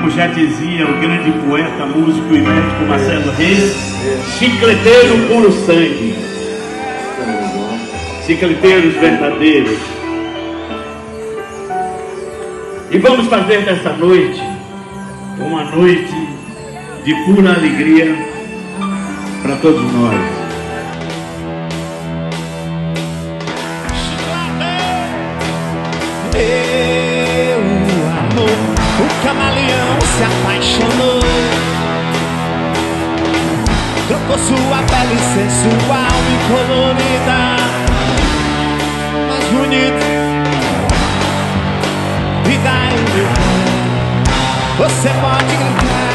como já dizia o grande poeta, músico e médico Marcelo Reis, chicleteiro puro sangue, chicleteiros verdadeiros. E vamos fazer dessa noite uma noite de pura alegria para todos nós. O camaleão se apaixonou, trocou sua pele sensual e colorida, mais bonita. E daí, você pode gritar.